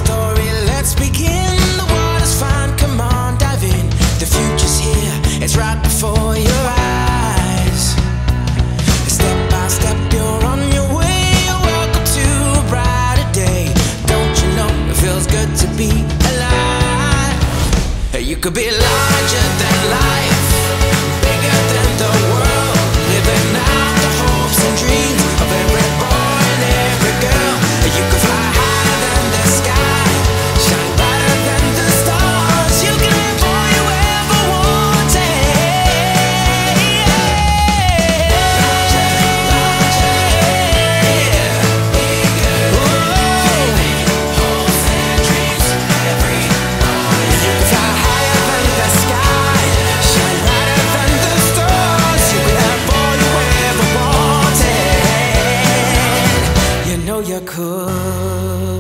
story, let's begin. The water's fine, come on, dive in. The future's here, it's right before your eyes. Step by step, you're on your way. Welcome to a brighter day. Don't you know it feels good to be alive? You could be larger than life, bigger than the world, living out the hopes and dreams of every boy and every girl. You could fly higher than the sky, shine brighter than the stars. You can have all you ever wanted. Hopes and dreams, every boy. You can fly higher than the sky, shine brighter than the stars. You can have all you ever wanted. You know you could.